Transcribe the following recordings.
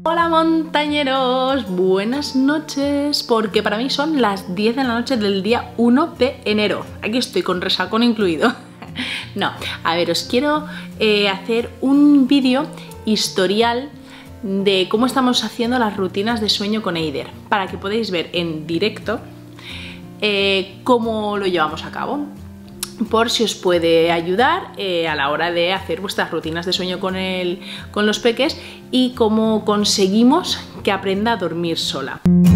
Hola montañeros, buenas noches, porque para mí son las 10 de la noche del día 1 de enero. Aquí estoy con resacón incluido. No, a ver, os quiero hacer un vídeo historial de cómo estamos haciendo las rutinas de sueño con Eider, para que podáis ver en directo cómo lo llevamos a cabo, por si os puede ayudar a la hora de hacer vuestras rutinas de sueño con los peques y cómo conseguimos que aprenda a dormir sola.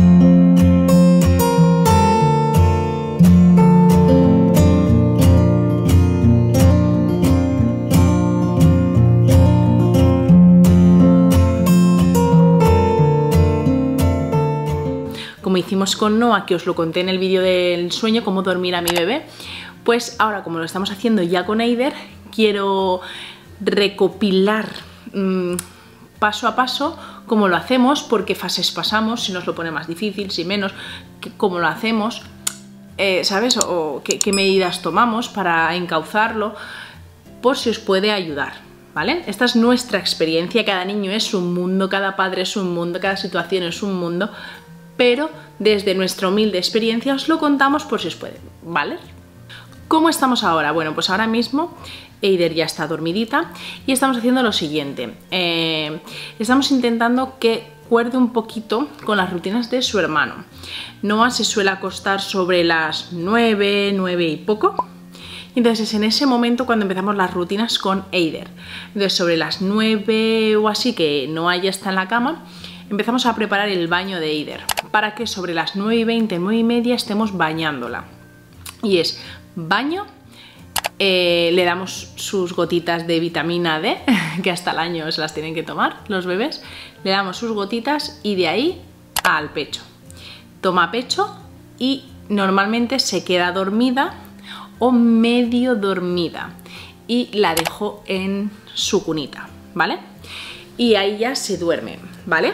Como hicimos con Noah, que os lo conté en el vídeo del sueño, cómo dormir a mi bebé, pues ahora, como lo estamos haciendo ya con Eider, quiero recopilar paso a paso cómo lo hacemos, por qué fases pasamos, si nos lo pone más difícil, si menos, cómo lo hacemos, ¿sabes? O qué medidas tomamos para encauzarlo, por si os puede ayudar, ¿vale? Esta es nuestra experiencia, cada niño es un mundo, cada padre es un mundo, cada situación es un mundo, pero desde nuestra humilde experiencia os lo contamos por si os puede, ¿vale? ¿Cómo estamos ahora? Bueno, pues ahora mismo Eider ya está dormidita y estamos haciendo lo siguiente. Estamos intentando que cuerde un poquito con las rutinas de su hermano. Noah se suele acostar sobre las 9 y poco. Entonces es en ese momento cuando empezamos las rutinas con Eider. Entonces sobre las 9 o así, que Noah ya está en la cama, empezamos a preparar el baño de Eider para que sobre las 9:20, 9:30 estemos bañándola. Y es baño, le damos sus gotitas de vitamina D, que hasta el año se las tienen que tomar los bebés, le damos sus gotitas y de ahí al pecho. Toma pecho y normalmente se queda dormida o medio dormida y la dejo en su cunita, ¿vale? Y ahí ya se duerme, ¿vale?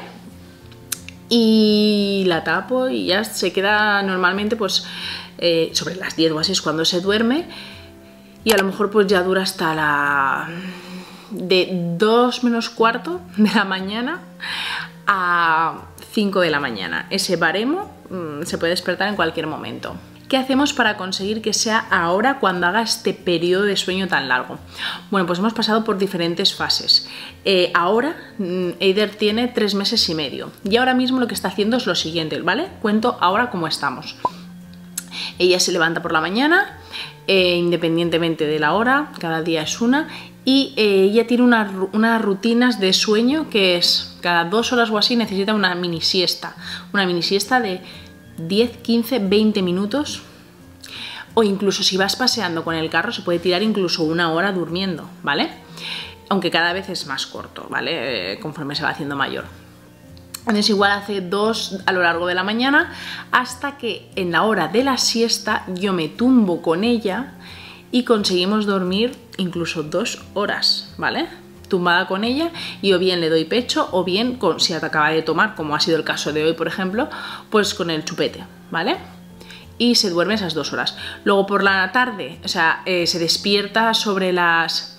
Y la tapo y ya se queda normalmente pues sobre las 10 o así es cuando se duerme, y a lo mejor pues ya dura hasta de 2 menos cuarto de la mañana a 5 de la mañana. Ese baremo se puede despertar en cualquier momento. ¿Qué hacemos para conseguir que sea ahora cuando haga este periodo de sueño tan largo? Bueno, pues hemos pasado por diferentes fases. Ahora Eider tiene 3 meses y medio y ahora mismo lo que está haciendo es lo siguiente, ¿vale? Cuento ahora cómo estamos. Ella se levanta por la mañana, independientemente de la hora, cada día es una, y ella tiene unas rutinas de sueño que es cada 2 horas o así necesita una mini siesta de 10, 15, 20 minutos, o incluso si vas paseando con el carro se puede tirar incluso 1 hora durmiendo, ¿vale? Aunque cada vez es más corto, ¿vale? Conforme se va haciendo mayor. Entonces igual hace 2 a lo largo de la mañana hasta que en la hora de la siesta yo me tumbo con ella y conseguimos dormir incluso 2 horas, ¿vale? Tumbada con ella, y o bien le doy pecho o bien si acaba de tomar, como ha sido el caso de hoy por ejemplo, pues con el chupete, ¿vale? Y se duerme esas 2 horas. Luego por la tarde, o sea, se despierta sobre las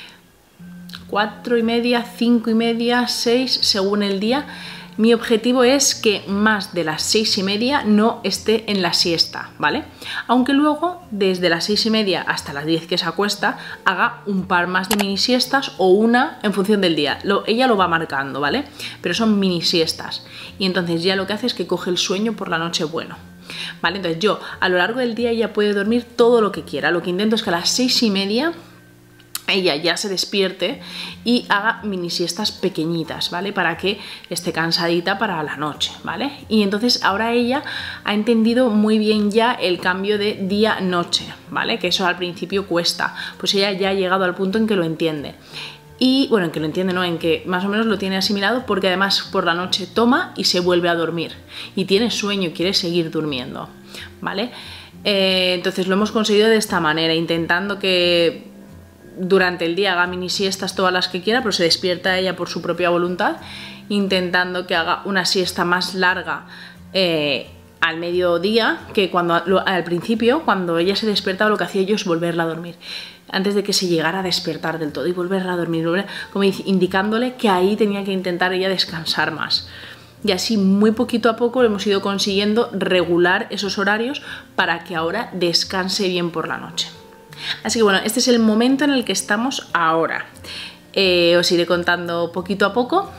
4:30, 5:30, 6 según el día. Mi objetivo es que más de las 6:30 no esté en la siesta, ¿vale? Aunque luego, desde las 6:30 hasta las 10 que se acuesta, haga un par más de mini siestas o una en función del día. Ella lo va marcando, ¿vale? Pero son mini siestas. Y entonces ya lo que hace es que coge el sueño por la noche bueno, ¿vale? Entonces yo, a lo largo del día, ella puede dormir todo lo que quiera. Lo que intento es que a las 6:30... ella ya se despierte y haga mini siestas pequeñitas, ¿vale? Para que esté cansadita para la noche, ¿vale? Y entonces ahora ella ha entendido muy bien ya el cambio de día-noche, ¿vale? Que eso al principio cuesta, pues ella ya ha llegado al punto en que lo entiende. Y bueno, en que lo entiende, ¿no? En que más o menos lo tiene asimilado, porque además por la noche toma y se vuelve a dormir y tiene sueño y quiere seguir durmiendo, ¿vale? Entonces lo hemos conseguido de esta manera, intentando que durante el día haga mini siestas todas las que quiera, pero se despierta ella por su propia voluntad, intentando que haga una siesta más larga al mediodía, que al principio, cuando ella se despertaba, lo que hacía yo es volverla a dormir. antes de que se llegara a despertar del todo y volver a dormir, como indicándole que ahí tenía que intentar ella descansar más. Y así muy poquito a poco hemos ido consiguiendo regular esos horarios para que ahora descanse bien por la noche. Así que bueno, este es el momento en el que estamos ahora. Os iré contando poquito a poco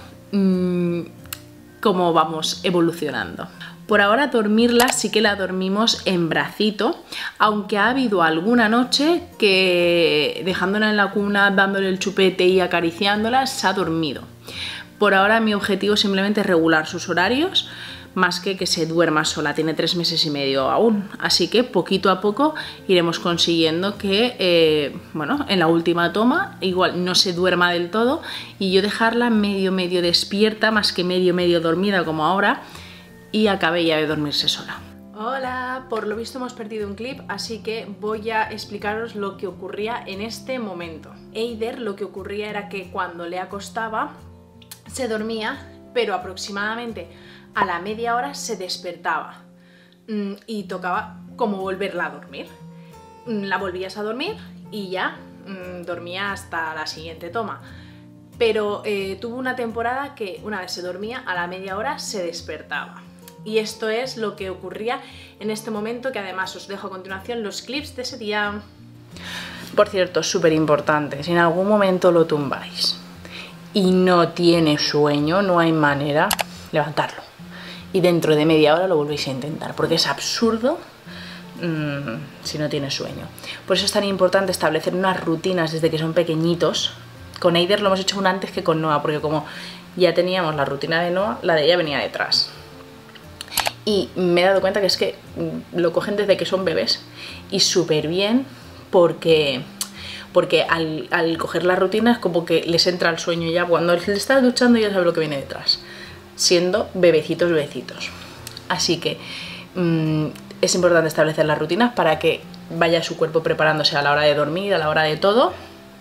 cómo vamos evolucionando. Por ahora dormirla sí que la dormimos en bracito, aunque ha habido alguna noche que dejándola en la cuna, dándole el chupete y acariciándola, se ha dormido. Por ahora mi objetivo es simplemente regular sus horarios, más que se duerma sola. Tiene 3 meses y medio aún, así que poquito a poco iremos consiguiendo que, bueno, en la última toma igual no se duerma del todo y yo dejarla medio despierta, más que medio dormida como ahora, y acabe ya de dormirse sola. Hola, por lo visto hemos perdido un clip, así que voy a explicaros lo que ocurría en este momento. Eider, lo que ocurría era que cuando le acostaba se dormía, pero aproximadamente a la media hora se despertaba y tocaba como volverla a dormir. La volvías a dormir y ya dormía hasta la siguiente toma. Pero tuvo una temporada que una vez se dormía, a la media hora se despertaba. Y esto es lo que ocurría en este momento, que además os dejo a continuación los clips de ese día. Por cierto, súper importante, si en algún momento lo tumbáis y no tiene sueño, no hay manera, levantarlo. Y dentro de media hora lo volvéis a intentar, porque es absurdo si no tiene sueño. Por eso es tan importante establecer unas rutinas desde que son pequeñitos. Con Eider lo hemos hecho aún antes que con Noah, porque como ya teníamos la rutina de Noah, la de ella venía detrás. Y me he dado cuenta que es que lo cogen desde que son bebés y súper bien, porque al coger la rutina es como que les entra el sueño ya. Cuando les estás duchando ya sabe lo que viene detrás, siendo bebecitos. Así que es importante establecer las rutinas para que vaya su cuerpo preparándose a la hora de dormir, a la hora de todo,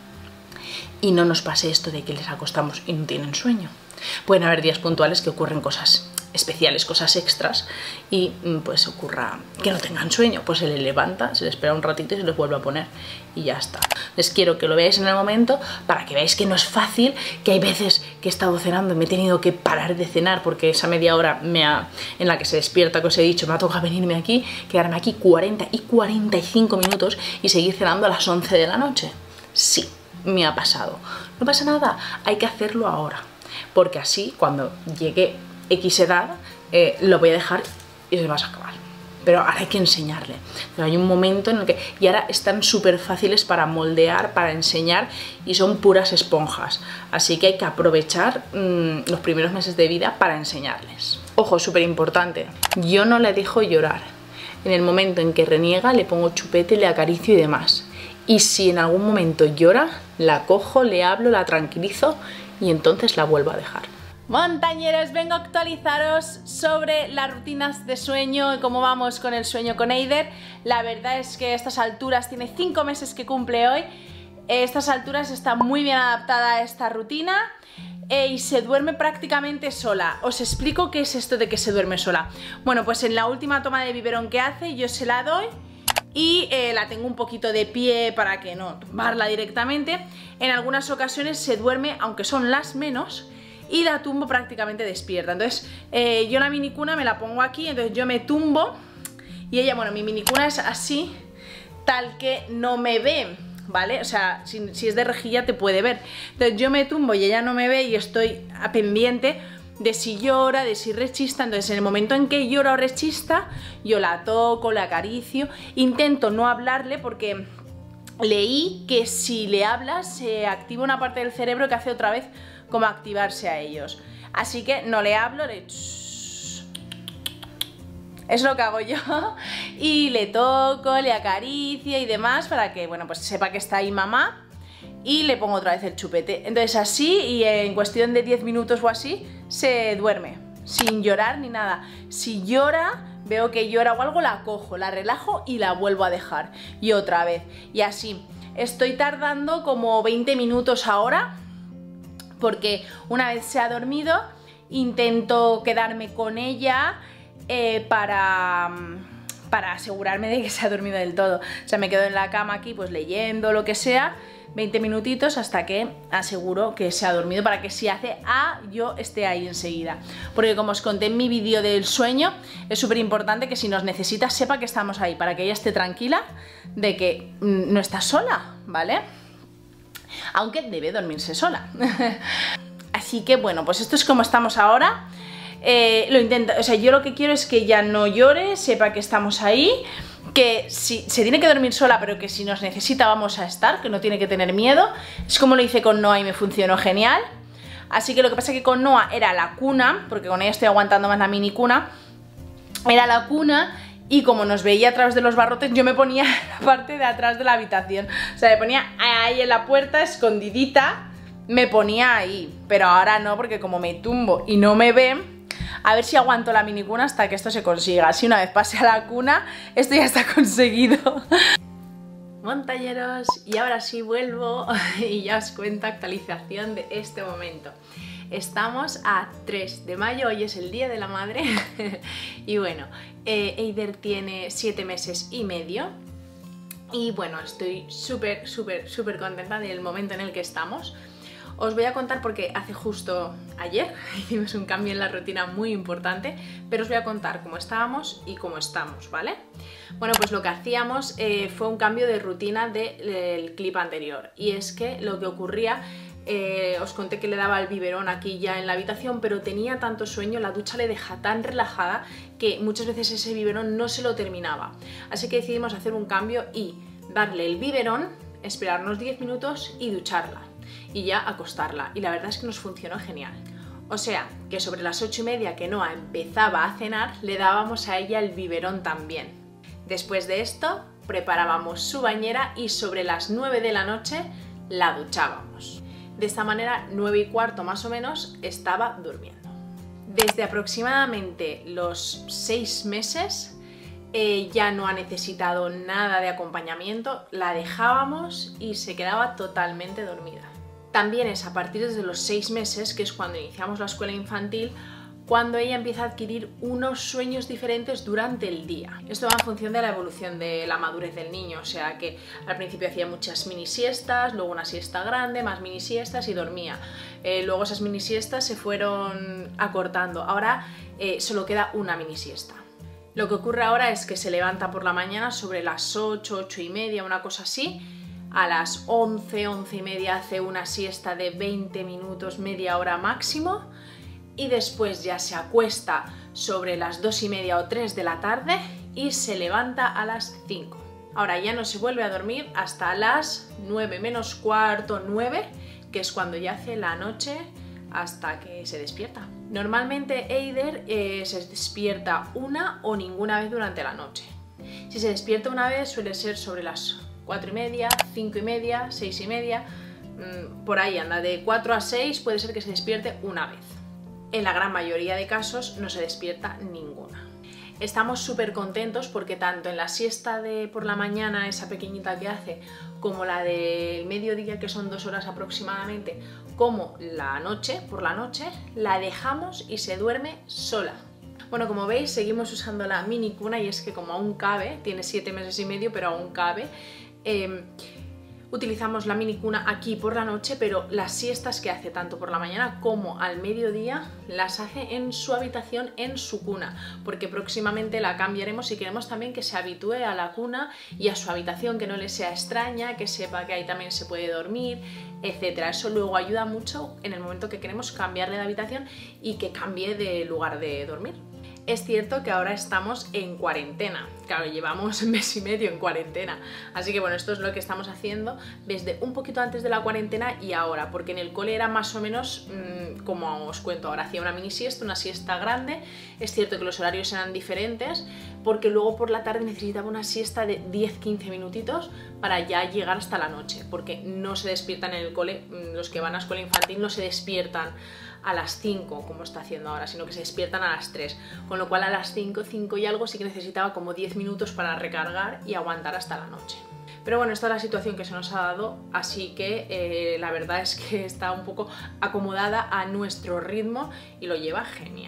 y no nos pase esto de que les acostamos y no tienen sueño. Pueden haber días puntuales que ocurren cosas especiales, cosas extras, y pues ocurra que no tengan sueño, pues se les levanta, se les espera un ratito y se les vuelve a poner y ya está. Les quiero que lo veáis en el momento para que veáis que no es fácil, que hay veces que he estado cenando y me he tenido que parar de cenar porque esa media hora en la que se despierta, que os he dicho, me ha tocado venirme aquí, quedarme aquí 40 y 45 minutos y seguir cenando a las 11 de la noche. Sí, me ha pasado. No pasa nada, hay que hacerlo ahora, porque así cuando llegue X edad lo voy a dejar y se va a acabar. Pero ahora hay que enseñarle. Pero hay un momento en el que... Y ahora están súper fáciles para moldear, para enseñar, y son puras esponjas. Así que hay que aprovechar los primeros meses de vida para enseñarles. Ojo, súper importante. Yo no le dejo llorar. En el momento en que reniega le pongo chupete, le acaricio y demás. Y si en algún momento llora, la cojo, le hablo, la tranquilizo y entonces la vuelvo a dejar. Montañeros, vengo a actualizaros sobre las rutinas de sueño y cómo vamos con el sueño con Eider. La verdad es que a estas alturas, tiene 5 meses que cumple hoy, a estas alturas está muy bien adaptada a esta rutina y se duerme prácticamente sola. Os explico qué es esto de que se duerme sola. Bueno, pues en la última toma de biberón que hace yo se la doy y la tengo un poquito de pie para que no tumbarla directamente. En algunas ocasiones se duerme, aunque son las menos, y la tumbo prácticamente despierta. Entonces yo la minicuna me la pongo aquí, entonces yo me tumbo y ella, bueno, mi minicuna es así, tal que no me ve, ¿vale? O sea, si es de rejilla te puede ver. Entonces yo me tumbo y ella no me ve y estoy a pendiente de si llora, de si rechista. Entonces en el momento en que llora o rechista, yo la toco, la acaricio, intento no hablarle porque leí que si le hablas se activa una parte del cerebro que hace otra vez como activarse a ellos. Así que no le hablo, es lo que hago yo y le toco, le acaricio y demás para que, bueno, pues sepa que está ahí mamá, y le pongo otra vez el chupete. Entonces así, y en cuestión de 10 minutos o así, se duerme, sin llorar ni nada. Si llora, veo que llora o algo, la cojo, la relajo y la vuelvo a dejar. Y otra vez, y así. Estoy tardando como 20 minutos ahora, porque una vez se ha dormido, intento quedarme con ella para para asegurarme de que se ha dormido del todo. O sea, me quedo en la cama aquí pues leyendo, lo que sea, 20 minutitos hasta que aseguro que se ha dormido, para que si hace yo esté ahí enseguida. Porque como os conté en mi vídeo del sueño, es súper importante que si nos necesita sepa que estamos ahí, para que ella esté tranquila de que no está sola, ¿vale? Aunque debe dormirse sola. Así que bueno, pues esto es como estamos ahora. Lo intento, o sea, yo lo que quiero es que ella no llore, sepa que estamos ahí, que si se tiene que dormir sola, pero que si nos necesita vamos a estar, que no tiene que tener miedo. Es como lo hice con Noah y me funcionó genial. Así que lo que pasa es que con Noah era la cuna, porque con ella estoy aguantando más la mini cuna, era la cuna. Y como nos veía a través de los barrotes, yo me ponía en la parte de atrás de la habitación. O sea, me ponía ahí en la puerta, escondidita, me ponía ahí. Pero ahora no, porque como me tumbo y no me ve, a ver si aguanto la minicuna hasta que esto se consiga. Así una vez pase a la cuna, esto ya está conseguido. Montañeros, y ahora sí vuelvo y ya os cuento actualización de este momento. Estamos a 3 de mayo, hoy es el Día de la Madre. Y bueno, Eider tiene 7 meses y medio. Y bueno, estoy súper contenta del momento en el que estamos. Os voy a contar porque hace justo ayer hicimos un cambio en la rutina muy importante, pero os voy a contar cómo estábamos y cómo estamos, ¿vale? Bueno, pues lo que hacíamos fue un cambio de rutina del clip anterior, y es que lo que ocurría, os conté que le daba el biberón aquí ya en la habitación, pero tenía tanto sueño, la ducha le deja tan relajada que muchas veces ese biberón no se lo terminaba. Así que decidimos hacer un cambio y darle el biberón, esperarnos 10 minutos y ducharla. Y ya acostarla, y la verdad es que nos funcionó genial. O sea, que sobre las 8:30 que Noah empezaba a cenar, le dábamos a ella el biberón también. Después de esto, preparábamos su bañera y sobre las 9 de la noche la duchábamos. De esta manera, 9:15 más o menos, estaba durmiendo. Desde aproximadamente los 6 meses, ya no ha necesitado nada de acompañamiento, la dejábamos y se quedaba totalmente dormida. También es a partir de los 6 meses, que es cuando iniciamos la escuela infantil, cuando ella empieza a adquirir unos sueños diferentes durante el día. Esto va en función de la evolución de la madurez del niño, o sea que al principio hacía muchas mini siestas, luego una siesta grande, más mini siestas y dormía. Luego esas mini siestas se fueron acortando, ahora solo queda una mini siesta. Lo que ocurre ahora es que se levanta por la mañana sobre las 8, 8:30, una cosa así. A las 11, 11:30 hace una siesta de 20 minutos, media hora máximo. Y después ya se acuesta sobre las 2:30 o 3 de la tarde y se levanta a las 5. Ahora ya no se vuelve a dormir hasta las 9 menos cuarto, 9, que es cuando ya hace la noche hasta que se despierta. Normalmente Eider se despierta una o ninguna vez durante la noche. Si se despierta una vez suele ser sobre las 4:30, 5:30, 6:30, por ahí anda, de 4 a 6 puede ser que se despierte una vez. En la gran mayoría de casos no se despierta ninguna. Estamos súper contentos porque tanto en la siesta de por la mañana, esa pequeñita que hace, como la del mediodía, que son 2 horas aproximadamente, como la noche, por la noche, la dejamos y se duerme sola. Bueno, como veis, seguimos usando la mini cuna, y es que como aún cabe, tiene 7 meses y medio, pero aún cabe, utilizamos la mini cuna aquí por la noche, pero las siestas que hace tanto por la mañana como al mediodía las hace en su habitación, en su cuna, porque próximamente la cambiaremos y queremos también que se habitúe a la cuna y a su habitación, que no le sea extraña, que sepa que ahí también se puede dormir, etcétera. Eso luego ayuda mucho en el momento que queremos cambiarle de habitación y que cambie de lugar de dormir. Es cierto que ahora estamos en cuarentena, claro, llevamos un mes y medio en cuarentena, así que bueno, esto es lo que estamos haciendo desde un poquito antes de la cuarentena y ahora, porque en el cole era más o menos como os cuento ahora, hacía una mini siesta, una siesta grande. Es cierto que los horarios eran diferentes, porque luego por la tarde necesitaba una siesta de 10-15 minutitos para ya llegar hasta la noche, porque no se despiertan en el cole, los que van a escuela infantil no se despiertan a las 5 como está haciendo ahora, sino que se despiertan a las 3, con lo cual a las 5 y algo sí que necesitaba como 10 minutos para recargar y aguantar hasta la noche. Pero bueno, esta es la situación que se nos ha dado, así que la verdad es que está un poco acomodada a nuestro ritmo y lo lleva genial.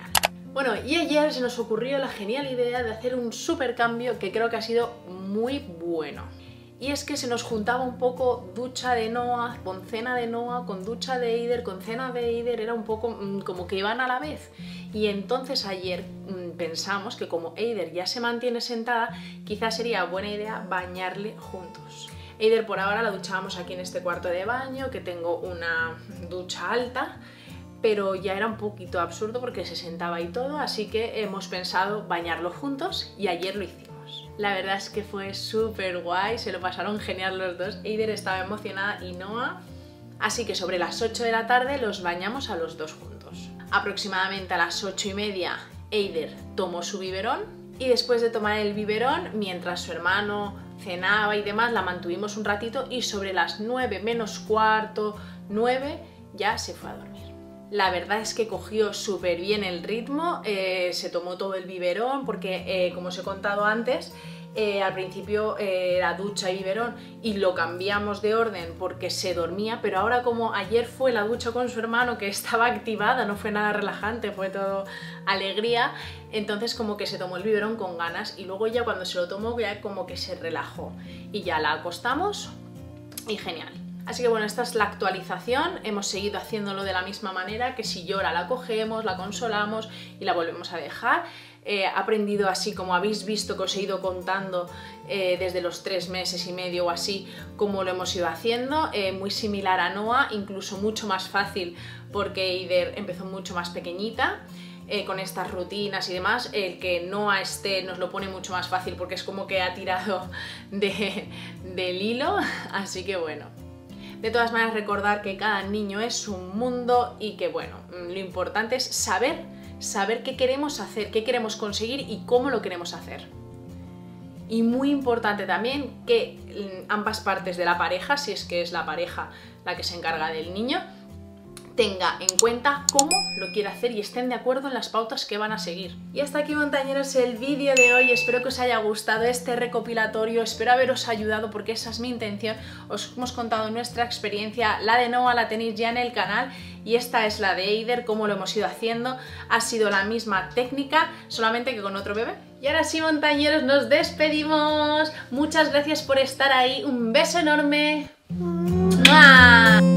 Bueno, y ayer se nos ocurrió la genial idea de hacer un super cambio que creo que ha sido muy bueno. Y es que se nos juntaba un poco ducha de Noah con cena de Noah, con ducha de Eider, con cena de Eider, era un poco como que iban a la vez. Y entonces ayer pensamos que como Eider ya se mantiene sentada, quizás sería buena idea bañarle juntos. Eider por ahora la duchábamos aquí en este cuarto de baño, que tengo una ducha alta, pero ya era un poquito absurdo porque se sentaba y todo, así que hemos pensado bañarlo juntos y ayer lo hicimos. La verdad es que fue súper guay, se lo pasaron genial los dos, Eider estaba emocionada y Noah, así que sobre las 8 de la tarde los bañamos a los dos juntos. Aproximadamente a las 8:30 Eider tomó su biberón y después de tomar el biberón, mientras su hermano cenaba y demás, la mantuvimos un ratito y sobre las 9 menos cuarto, 9 ya se fue a dormir. La verdad es que cogió súper bien el ritmo, se tomó todo el biberón porque, como os he contado antes, al principio era ducha y biberón y lo cambiamos de orden porque se dormía, pero ahora como ayer fue la ducha con su hermano que estaba activada, no fue nada relajante, fue todo alegría, entonces como que se tomó el biberón con ganas y luego ya cuando se lo tomó ya como que se relajó y ya la acostamos y genial. Así que bueno, esta es la actualización, hemos seguido haciéndolo de la misma manera, que si llora la cogemos, la consolamos y la volvemos a dejar. He aprendido así, como habéis visto que os he ido contando desde los 3 meses y medio o así, cómo lo hemos ido haciendo, muy similar a Noah, incluso mucho más fácil porque Eider empezó mucho más pequeñita. Con estas rutinas y demás, el que Noah esté nos lo pone mucho más fácil porque es como que ha tirado del hilo, así que bueno. De todas maneras, recordar que cada niño es un mundo y que, bueno, lo importante es saber qué queremos hacer, qué queremos conseguir y cómo lo queremos hacer. Y muy importante también que ambas partes de la pareja, si es que es la pareja la que se encarga del niño, tenga en cuenta cómo lo quiere hacer y estén de acuerdo en las pautas que van a seguir. Y hasta aquí, montañeros, el vídeo de hoy. Espero que os haya gustado este recopilatorio, espero haberos ayudado porque esa es mi intención. Os hemos contado nuestra experiencia, la de Noah la tenéis ya en el canal y esta es la de Eider, cómo lo hemos ido haciendo. Ha sido la misma técnica, solamente que con otro bebé. Y ahora sí, montañeros, nos despedimos. Muchas gracias por estar ahí, un beso enorme. ¡Mua!